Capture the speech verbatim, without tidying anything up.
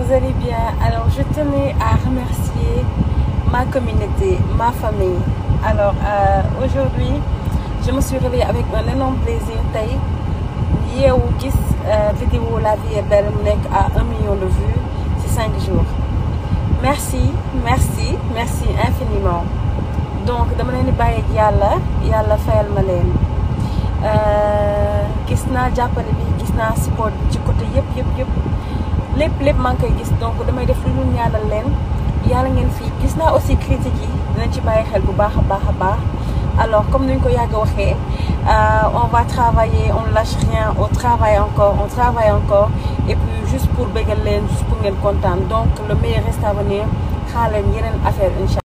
vous allez bien. Alors je tenais à remercier ma communauté, ma famille. Alors euh, aujourd'hui je me suis réveillée avec un énorme plaisir tey yeewu gis vidéo La Vie est belle mu nekk à un million de vues ci cinq jours. Merci merci merci infiniment. Donc dama leen di bàyyi ak yàlla yàlla fayal ma leen. gis naa jàppale bi gis naa support bi ci côté yëpp yëpp yëpp lépp lépp maa ngi koy gis donc damay def lu ñu ñaanal leen yàlla ngeen fii gis naa aussi critiques yi dinañ ci bàyyi xel bu baax a baax a baax. Alors comme ni ñu ko yàgg waxee on va travailler on ne lâche rien on travaille encore on travaille encore et puis juste pour bégal leen juste pour ngeen kontaan donc le meilleur reste à venir xaar leen yeneen affaire incha